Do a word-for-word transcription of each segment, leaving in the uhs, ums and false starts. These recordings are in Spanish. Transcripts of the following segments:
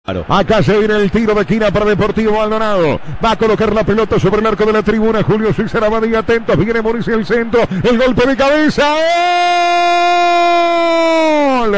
Acá se viene el tiro de esquina para Deportivo Maldonado. Va a colocar la pelota sobre el arco de la tribuna. Julio César Abadía, atentos. Viene Mauricio el centro. El golpe de cabeza. ¡Gol!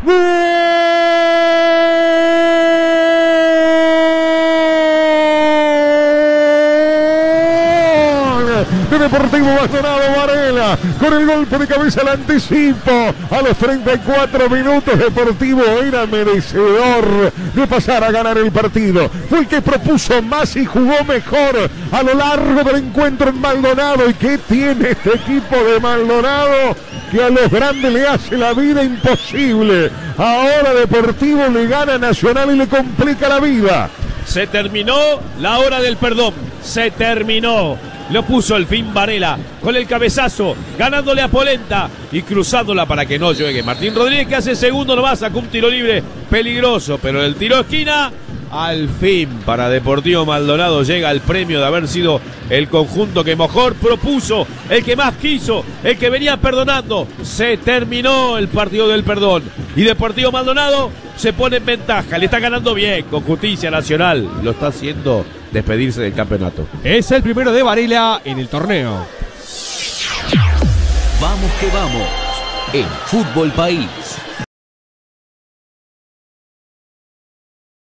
De Deportivo Maldonado, Varela, con el golpe de cabeza al anticipo, a los treinta y cuatro minutos. Deportivo era merecedor de pasar a ganar el partido, fue el que propuso más y jugó mejor a lo largo del encuentro en Maldonado. ¿Y qué tiene este equipo de Maldonado? Que a los grandes le hace la vida imposible. Ahora Deportivo le gana a Nacional y le complica la vida. Se terminó la hora del perdón, se terminó. Lo puso el fin Varela con el cabezazo, ganándole a Polenta y cruzándola para que no llegue Martín Rodríguez, que hace segundo nomás, sacó un tiro libre peligroso, pero el tiro esquina, al fin para Deportivo Maldonado llega el premio de haber sido el conjunto que mejor propuso, el que más quiso, el que venía perdonando. Se terminó el partido del perdón y Deportivo Maldonado se pone en ventaja, le está ganando bien con Justicia Nacional, lo está haciendo despedirse del campeonato. Es el primero de Varela en el torneo. Vamos que vamos en Fútbol País.